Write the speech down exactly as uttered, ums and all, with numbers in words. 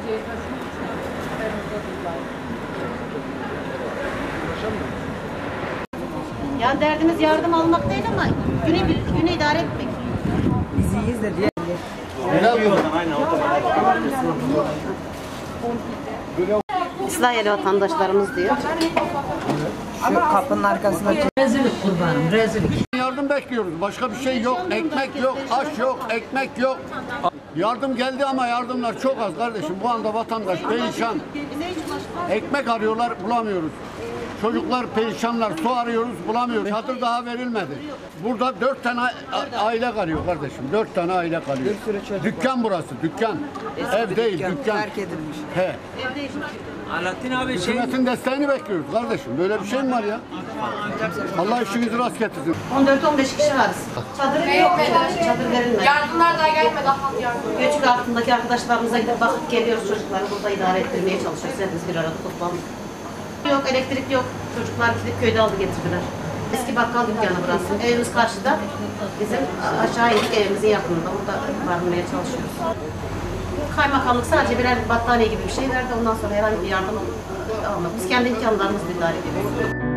Yani derdimiz yardım almak değil ama günü, günü idare etmek. Biz iyiyiz de diye. İslahiye vatandaşlarımız diyor. Şu kapının arkasında Rezillik kurbanım, rezillik. Yardım bekliyoruz. Başka bir şey yok. Ekmek yok, aş yok, ekmek yok. Yardım geldi ama yardımlar çok az kardeşim. Bu anda vatandaş perişan. Ekmek arıyorlar, bulamıyoruz. Çocuklar perişanlar, su arıyoruz, bulamıyoruz. Çadır daha verilmedi. Burada dört tane aile kalıyor kardeşim. Dört tane aile kalıyor. Dükkan burası, dükkan. Ev değil, dükkan. dükkan. Terk edilmiş. He. Alaaddin abi şey... Hükümetin desteğini bekliyoruz kardeşim. Böyle bir şey mi var ya? Allah işinizi rast getirsin. on dört on beş kişi varız. Çadır yok. Çadır verilmedi. Yardımlar daha gelmedi. Halk yardım. Göçük altındaki arkadaşlarımıza gidip bakıp geliyoruz, çocukları burada idare ettirmeye çalışıyoruz. Hepimiz bir arada toplandık. Yok, elektrik yok. Çocuklar gidip köyde aldı getirdiler. Eski bakkal dükkanı burası. Evimiz karşıda. Bizim aşağı indik evimizin yakınında. Burada varmaya çalışıyoruz. Kaymakamlık sadece birer battaniye gibi bir şey verdi. Ondan sonra herhangi bir yardım almadık. Biz kendi imkanlarımızla idare ediyoruz.